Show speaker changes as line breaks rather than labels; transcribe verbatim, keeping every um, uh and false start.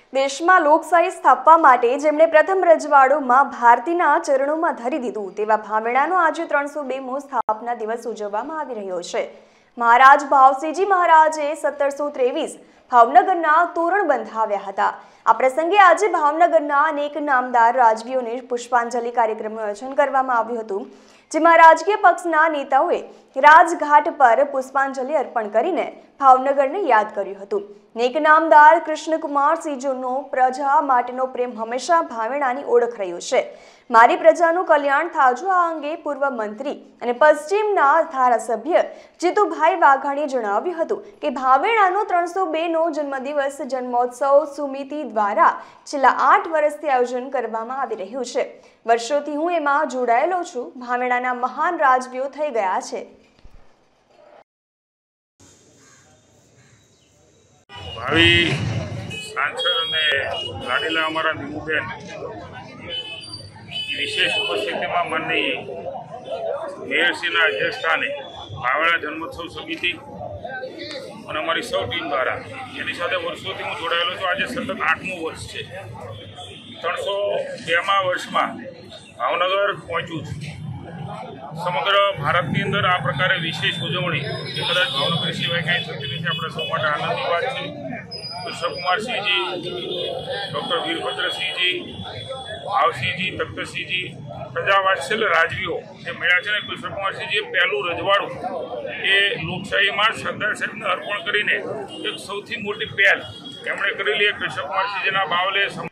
દેશમાં લોકશાહી સ્થાપવા માટે જેમણે પ્રથમ રજવાડું માં ભારતીના ચરણોમાં ધરી દીધું તેવા ભાવેણાનો આજે ત્રણસો બેમો સ્થાપના દિવસ ઉજવવામાં આવી રહ્યો છે। મહારાજ ભાવસિંહજી મહારાજે સત્તરસો ત્રેવીસ ભાવનગરના તોરણ બંધાવ્યા હતા। આ પ્રસંગે આજે ભાવનગરના અનેક નામદાર રાજવીઓને પુષ્પાંજલિ કાર્યક્રમનું આયોજન કરવામાં આવ્યું હતું, જેમાં રાજકીય પક્ષના નેતાઓએ રાજઘાટ પર પુષ્પાંજલિ અર્પણ કરીને ભાવનગરને યાદ કર્યું હતું। નેક નામદાર કૃષ્ણકુમારસિંહજીનો પ્રજા માટેનો પ્રેમ હંમેશા ભાવેણાની ઓળખ રહ્યો છે। મારી પ્રજાનું કલ્યાણ થાજો આ અંગે પૂર્વ મંત્રી અને પશ્ચિમના ધારાસભ્ય જીતુભાઈ વાઘાણીએ જણાવ્યું હતું કે ભાવેણાનો ત્રણસો બે નો જન્મદિવસ જન્મોત્સવ સમિતિ દ્વારા છેલ્લા આઠ વર્ષથી આયોજન કરવામાં આવી રહ્યું છે। વર્ષોથી હું એમાં જોડાયેલો છું। ભાવેણાના મહાન રાજવીઓ થઈ ગયા છે।
ભાવિ સાંસદ અને લાડીલા અમારા નીમુબેન વિશેષ ઉપસ્થિતિમાં માનનીય મેયરશ્રીના અધ્યક્ષસ્થાને ભાવેણા જન્મોત્સવ સમિતિ અને અમારી સૌ ટીમ દ્વારા એની સાથે વર્ષોથી હું જોડાયેલો છું। આજે સતત આઠમું વર્ષ છે। ત્રણસો બેમા વર્ષમાં ભાવનગર પહોંચ્યું છું। સમગ્ર ભારતની અંદર આ પ્રકારે વિશેષ ઉજવણી એ કદાચ ભાવનગર સિવાય કાંઈ થતી નથી। આપણે સૌ માટે આનંદની વાત છે। કૃષ્ણકુમારસિંહજી, ડૉક્ટર વીરભદ્રસિંહજી, ભાવસિંહજી, તખ્તસિંહજી, પ્રજાવાત્સલ્ય રાજવીઓ જે મળ્યા છે ને, કૃષ્ણકુમારસિંહજીએ પહેલું રજવાડું એ લોકશાહીમાં સરદાર સાહેબને અર્પણ કરીને એક સૌથી મોટી પહેલ એમણે કરેલી। કૃષ્ણકુમારસિંહજીના બાવલે